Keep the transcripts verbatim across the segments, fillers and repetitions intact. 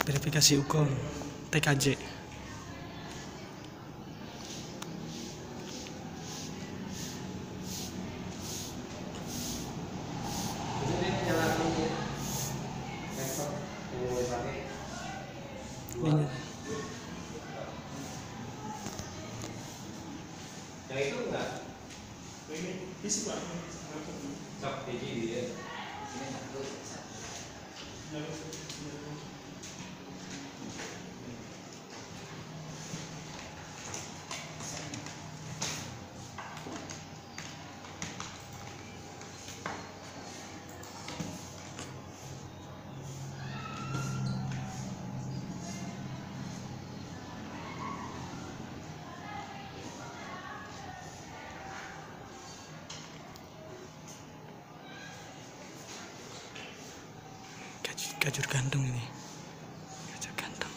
Verifikasi ukur T K J. Ini. Yang itu enggak? Ini isi pak. Sok biji dia. Ini satu. Gajur gantung ini. Gajur gantung.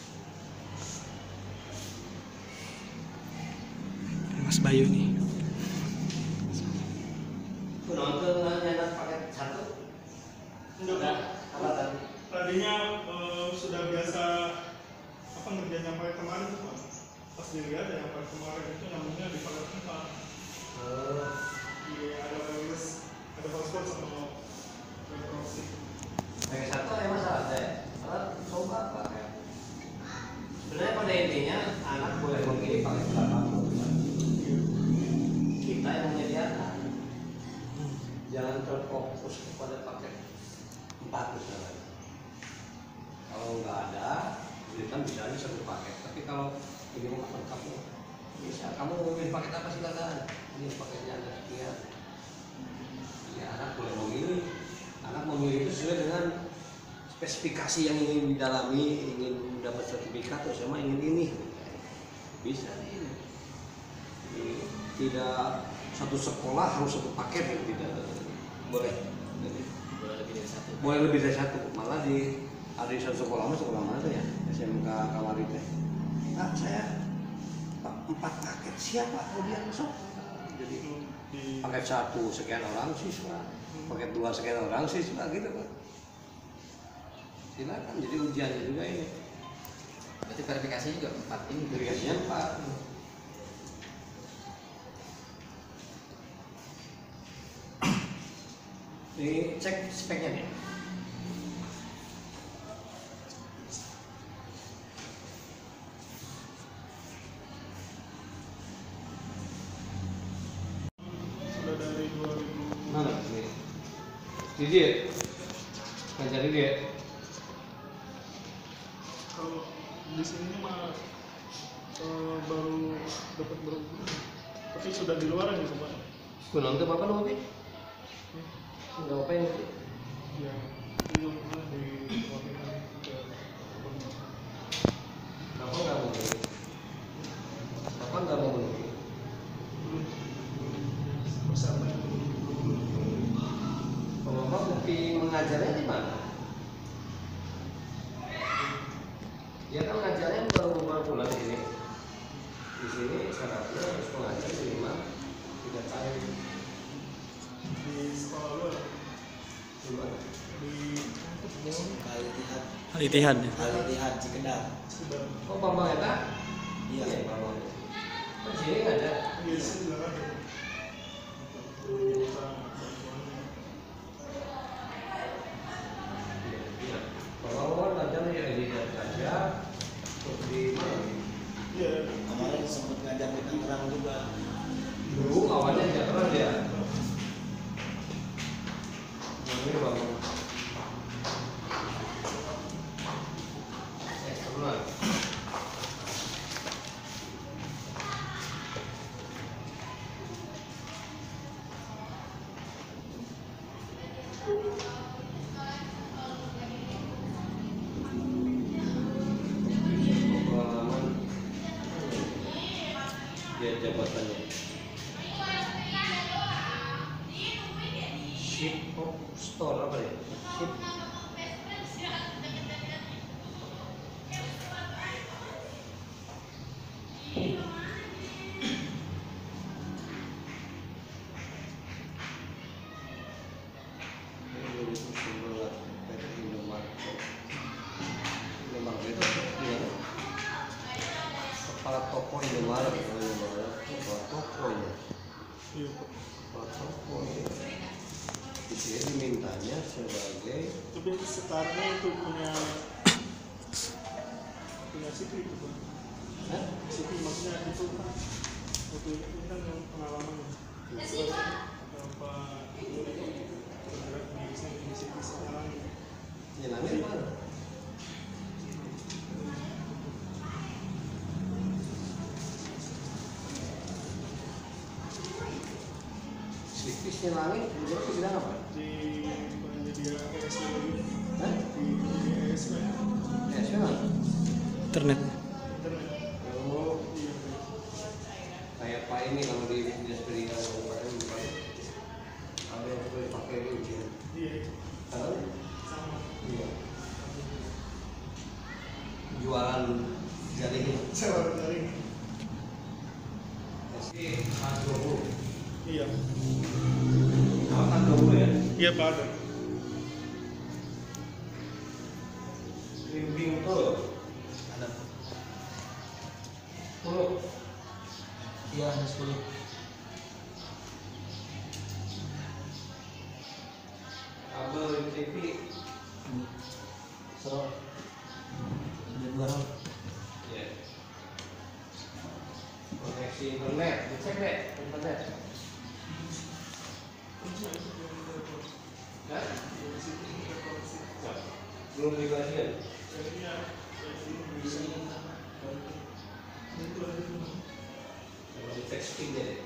Ini Mas Bayu nih. Penonton nyetak paket satu. Enggak. Apa tadi? Tadinya eh, sudah biasa apa ngerjain yang pakai kemarin tuh pak. Pas dilihat yang pakai kemarin itu nyambungnya di paket empat. Oh, Iya ada virus, ada password sama proxy. paket satu emang salah saya. Salah coba pakai. Sebenarnya pada intinya anak boleh memilih paket berapa pun. Kita yang menyediakan. Jangan terfokus kepada paket empat misalnya. Kalau nggak ada, berikan bisa aja satu paket. Tapi kalau ini mau lengkap, bisa. Kamu mau memilih paket apa silakan. Ini paketnya ada sekian. Ya anak boleh memilih. Anak memilih itu sesuai dengan spesifikasi yang ingin didalami, ingin mendapat sertifikat atau sama ingin ini. Bisa ini. Jadi, tidak satu sekolah harus satu paket yang tidak boleh. Jadi, Boleh lebih dari satu. boleh lebih dari satu. Malah di ada di satu sekolah mana sekolah mana tuh ya S M K Kawari teh. Pak saya Pak, empat paket siapa kemudian masuk. Jadi Di paket satu sekian orang siswa, paket dua sekian orang siswa gitu kan. Silakan jadi ujiannya juga ini. Berarti verifikasinya juga empat ini. Verifikasinya empat. Ini cek speknya nih. sudah dari dua ribu. Mana ini? Di dia. Ngajar dia. Kalau di sini mah eh, baru dapat baru, tapi sudah di luar gitu pak. Penonton apa nanti? Enggak apa yang Yang itu mana di luar negeri ke Bapak nggak mau beli. Bapak nggak mau beli. bersama. Kalau Bapak bukti mengajarnya di mana? Ya kan ngajarnya baru beberapa bulan di sini. Di sini syaratnya harus mengajar minimal tiga tahun. Di sekolah luar Di mana? di Kali lihat. Al-Ittihad. Kali lihat di Kendal. sudah Oh Bambang Eta? Iya. Bambang. Di sini nggak ada. di sini juga ada. Iya. Bambang kan ngajar ya di saja. Terus di mana? Iya. Kemarin sempat ngajar di Tangerang juga. Dulu awalnya tidak pernah dia. Ini Bambang. Eh, pernah. Pengalaman dia jabatannya ship of store apa ya ship Indomaret. Indomaret itu kepala toko Indomaret, Indomaret kepala tokonya, Iya Pak. kepala toko ya. Dia dimintanya sebagai Tapi sekarang itu punya punya Siti itu Pak. Hah? Siti maksudnya itu kan waktu itu kan yang pengalaman apa itu bergerak di sini di Siti sekarang. Nyenangin mana? Sipis nyelangin, dia tuh bilang apa? Di penyedia E S W lagi. Hah? Di penyedia E S W Ya, siapa? Internet. internet. Oh, Iya. kayak Pak ini kalau di dinas pendidikan kabupaten bukan ada yang boleh pakai ini ujian. Iya. Tahu? Sama. Iya. Jualan jaringan. Saya dari S G A dua puluh. iya. Kawasan dua puluh ya? Iya Pak ada. Bimbing tuh. Ada. Puluh. Iya, ada sepuluh. Kabel T V. Serol. Ada dua roll. Ya. Koneksi internet, dicek deh internet. Hah? Belum dikasih. Kalau dicek speednya deh.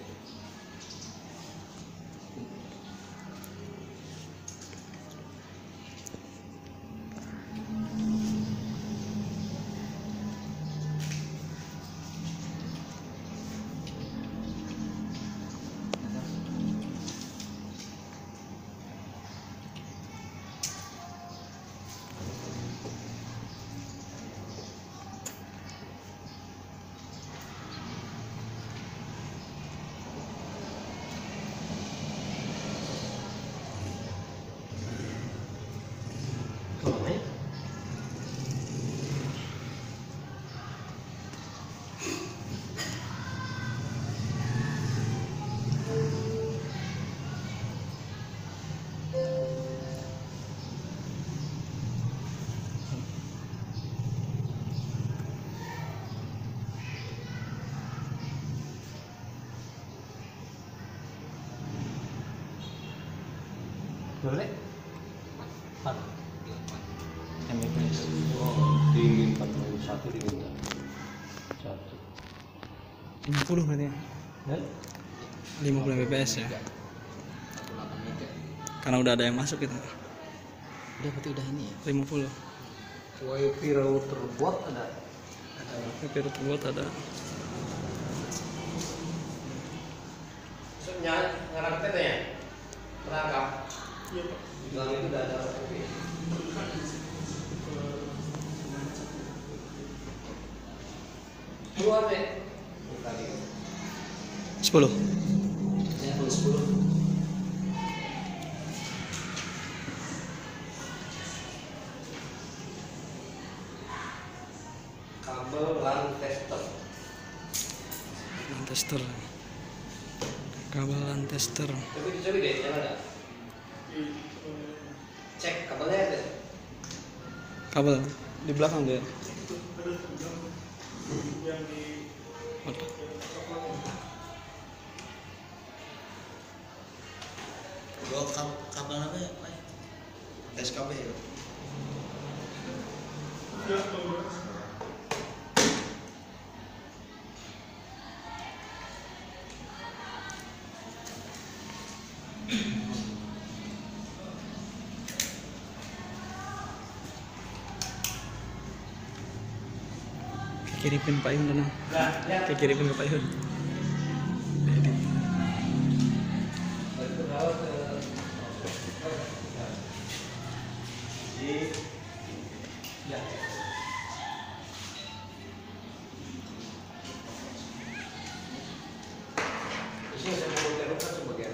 Boleh. Boleh. Empat. M B P S. Oh, dingin empat puluh satu dingin satu. lima puluh berarti ya? Dan lima puluh M B P S ya? Karena udah ada yang masuk gitu. Udah berarti udah ini ya. lima puluh. wifi router bot ada. Tapi buat ada. Maksudnya ngarang kita ya? Perangkap. Iya Pak. Di dalam itu udah ada wifi. Keluar deh. Bukan ini. sepuluh. Ya, full sepuluh. Kabel LAN tester. LAN tester. Kabel LAN tester. Coba dicoba deh, jangan ada. Cek kabelnya ada. Kabel di belakang dia. Yang di Waduh. Gua kab- kabel apa ya, Pak? S K B ya. ya kalau Kirimin Pak Yun tenang. Nah, ya. Kirimin ke Pak Yun. Itu kalau ke di ya. Ini saya mau teruskan sebagian.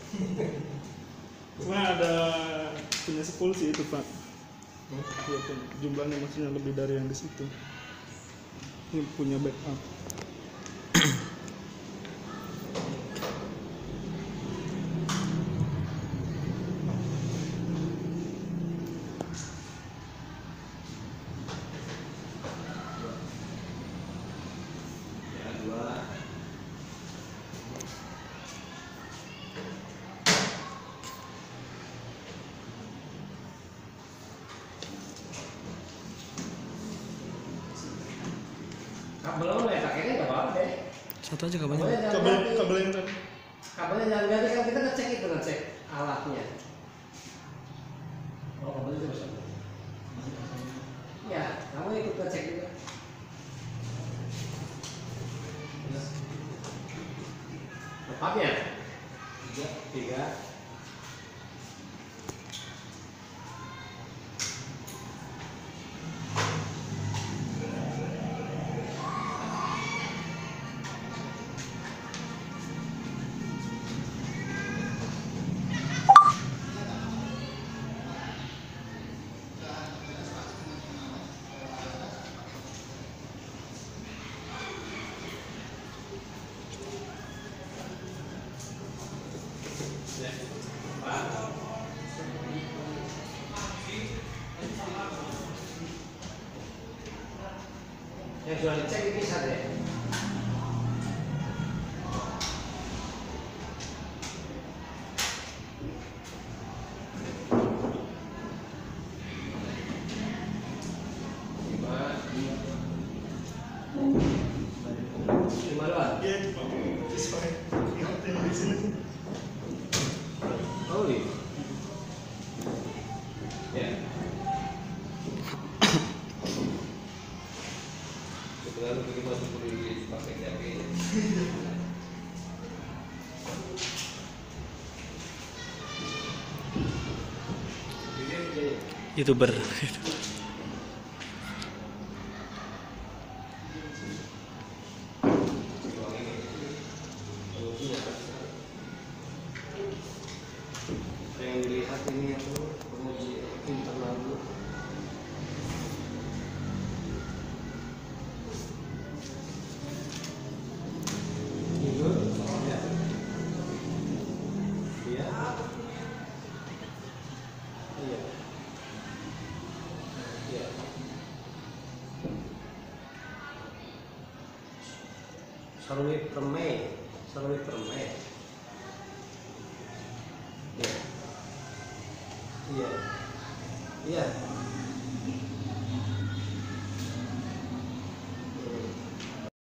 cuma ada punya sepuluh sih itu Pak. Ya, jumlahnya maksudnya lebih dari yang di situ. Ini punya backup. Kabel lo ya pakainya nggak apa-apa deh. Satu aja kabelnya. Kabelnya jangan Kabel ganti. kabel yang tadi. Kabelnya jangan ganti kan kita ngecek itu ngecek alatnya. Oh kabelnya itu bisa. Ya, kamu ikut ngecek juga. Tepatnya tiga tiga. Yang sudah dicek ini bisa deh. Lima dua. Iya itu pak. Sesuai. Ingatin di sini. Oh iya. Ya. Sebenarnya bagaimana seperti pakai jari. YouTuber. Yang dilihat ini aku penguji internal dulu. Itu, ya. Iya. Iya. Iya. Sarwi permai, sarwi permai. Iya. Iya. Iya.